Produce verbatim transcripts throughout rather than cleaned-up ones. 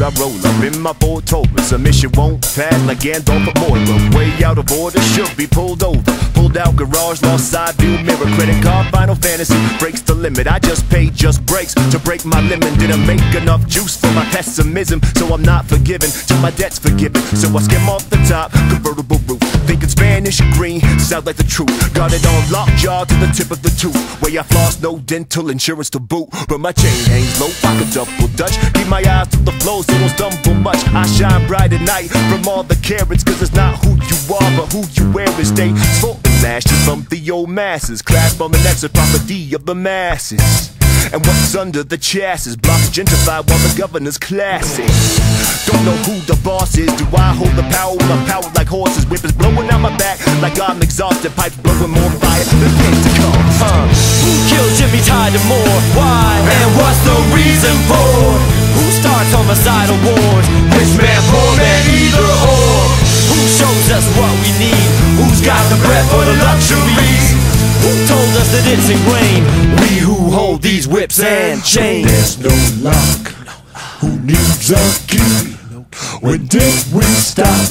I roll up in my Ford Taurus. A mission won't pass like Gandalf or Moria. Way out of order, should be pulled over. Pulled out garage, lost side view mirror. Credit card, Final Fantasy, breaks the limit. I just paid just breaks to break my limit. Didn't make enough juice for my pessimism, so I'm not forgiven till my debt's forgiven. So I skim off the top, convertible roof. Thinking Spanish and green, sound like the truth. Got it on lockjaw to the tip of the tooth. Way I floss, no dental insurance to boot. But my chain hangs low, pocket double Dutch. Keep my eyes to the flow so don't stumble much. I shine bright at night from all the carrots, cause it's not who you are but who you wear is they sporting lashes from the old masses. Class on the next property of the masses. And what's under the chassis? Blocks gentrified while the governor's classy. Don't know who the boss is. Do I hold the power? I'm powered like horses. Whippers blowing out my back like I'm exhausted. Pipes blowing more fire than Pentecost. Uh, who killed Jimmy Tider more? Why? And what's the reason for? Who starts homicidal wars? Rich man, poor man, either or? Who shows us what we need? Who's got the bread for the luxuries? Who told us that it's ingrained? We who hold these whips and chains. There's no lock. Who needs a key? When did we stop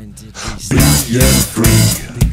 being free?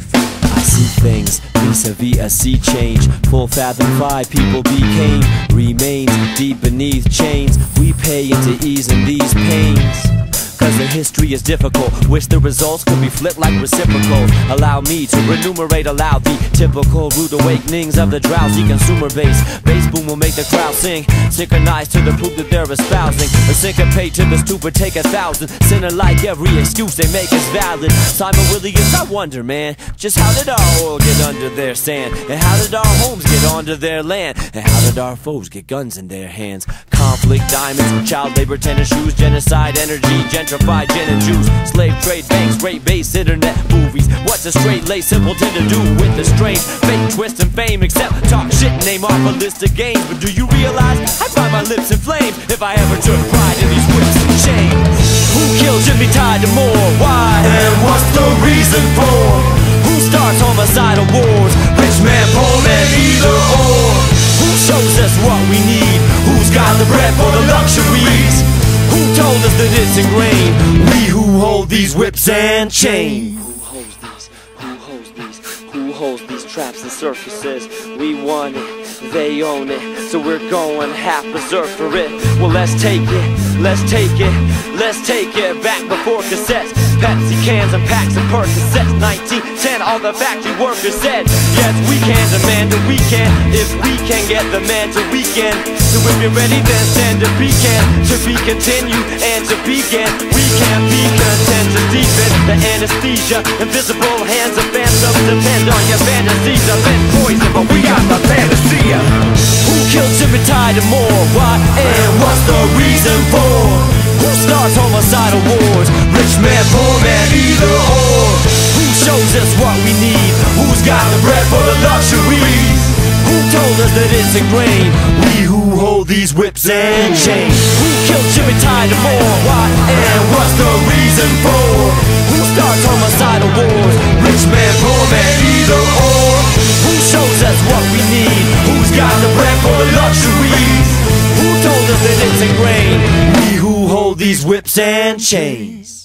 I see things vis-a-vis a sea change. Full fathom five people became remains deep beneath chains. We pay into easing these pains. Cause the history is difficult. Wish the results could be flipped like reciprocal. Allow me to remunerate aloud the typical rude awakenings of the drowsy consumer base. Bass boom will make the crowd sing, synchronized to the proof that they're espousing. A syncopate to the stupid take a thousand. Sinner like every excuse they make is valid. Simon Williams, I wonder, man, just how did our oil get under their sand? And how did our homes get onto their land? And how did our foes get guns in their hands? Conflict, diamonds, child labor, tennis shoes, genocide, energy, gentrified gin and juice, slave trade, banks, rape base, internet movies. What's a straight laced simpleton to do with the strange fake twist and fame? Except talk shit and name off a list of games. But do you realize I'd find my lips inflamed if I ever took pride in these whips and chains? Who killed Jimmy Tider more? Why? And what's the reason for? Who starts homicidal wars? Rich man, poor man, either or? Who shows us what we need? Who's got the bread for the luxuries? Who told us that it's ingrained? We who hold these whips and chains. Who holds these? Who holds these? Who holds these traps and circuses? We want it, they own it, so we're going half berserk for it. Well, let's take it, let's take it, let's take it back before cassettes, Pepsi cans and packs of Percocets. Nineteen ten, all the factory workers said, yes, we can demand a weekend if we can get the man to weekend. So if you're ready, then stand to be can, to be continued and to begin. We can't be content to deepen the anesthesia. Invisible hands of phantoms depend on your fantasies. I've been poison, but we got the fantasia. Who killed Jimmy Tider more? Why? And what's the reason for? Who starts homicidal wars? Rich man, poor man, either or? Who shows us what we need? Who's got the bread for the luxuries? Who told us that it's ingrained? We who hold these whips and chains. Who killed Jimmy Tider more? Why? And what's the reason for? Who starts homicidal wars? Rich man, poor man, either or? Who shows us what we need? Who's got the bread for the luxuries? Who told us that it's ingrained? We who hold these whips and chains.